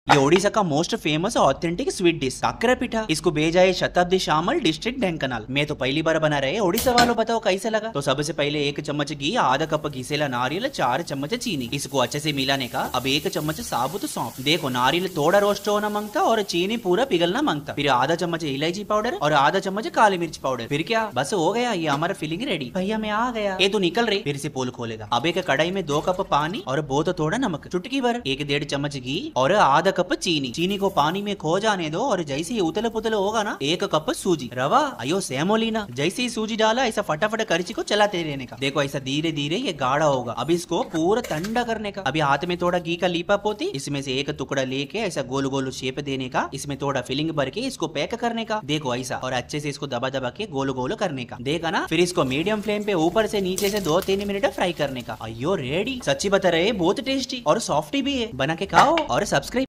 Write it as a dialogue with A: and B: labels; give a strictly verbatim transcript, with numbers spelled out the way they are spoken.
A: ये ओडिशा का most famous और authentic sweet dish kakara pitha. इसको भेजा है शताब्दी शामल डिस्ट्रिक्ट ढेंकनाल। मैं तो पहली बार बना रहे ओडिशा वालों, बताओ कैसे लगा। तो सबसे पहले एक चम्मच घी, आधा कप घिसेला नारियल, चार चम्मच चीनी। इसको अच्छे से मिलाने का। अब एक चम्मच साबुत सौंफ। देखो नारियल थोड़ा रोस्ट होना मांगता और चीनी पूरा पिघलना मांगता। फिर आधा चम्मच इलायची पाउडर और आधा चम्मच काली मिर्च पाउडर। फिर क्या बस हो गया, ये हमारा फिलिंग रेडी। भैया मैं आ गया। ये तो निकल रही। फिर से पोल खोलेगा। अब एक कढ़ाई में दो कप पानी और बहुत थोड़ा नमक, चुटकी भर एक डेढ़ चम्मच घी और आधा कप चीनी। चीनी को पानी में खो जाने दो और जैसे ही उतल पुतल होगा ना, एक कप सूजी। रवा अयो सेमोलिना। जैसे ही सूजी डाला ऐसा फटाफट करछी को चलाते रहने का। देखो ऐसा धीरे धीरे ये गाढ़ा होगा। अब इसको पूरा ठंडा करने का। अभी हाथ में थोड़ा घी का लीपा पोती, इसमें से एक टुकड़ा लेके ऐसा गोल गोल शेप देने का। इसमें थोड़ा फिलिंग भर के इसको पैक करने का। देखो ऐसा, और अच्छे से इसको दबा दबा के गोल गोल करने का। देखा ना। फिर इसको मीडियम फ्लेम पे ऊपर से नीचे से दो तीन मिनट फ्राई करने का। अयो रेडी। सच्ची बता रहे बहुत टेस्टी और सॉफ्टी भी है। बना के खाओ और सब्सक्राइब